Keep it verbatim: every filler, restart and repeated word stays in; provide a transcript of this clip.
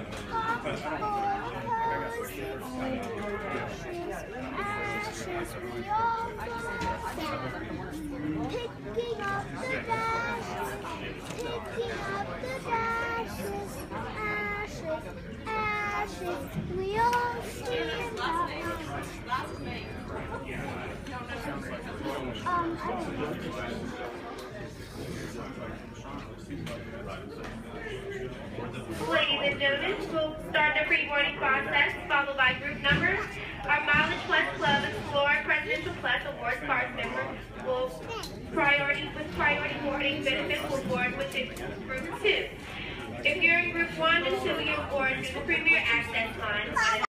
ashes, we all go picking up the dashes, picking up the dashes, ashes, ashes, we all stand up. Um, Ladies and gentlemen, we'll start the pre-boarding process, followed by group numbers. Our Mileage Plus Club Explorer Presidential Plus Awards Card member will priority with priority boarding benefits will board with group two. If you're in group one and two, you'll board through the Premier Access line.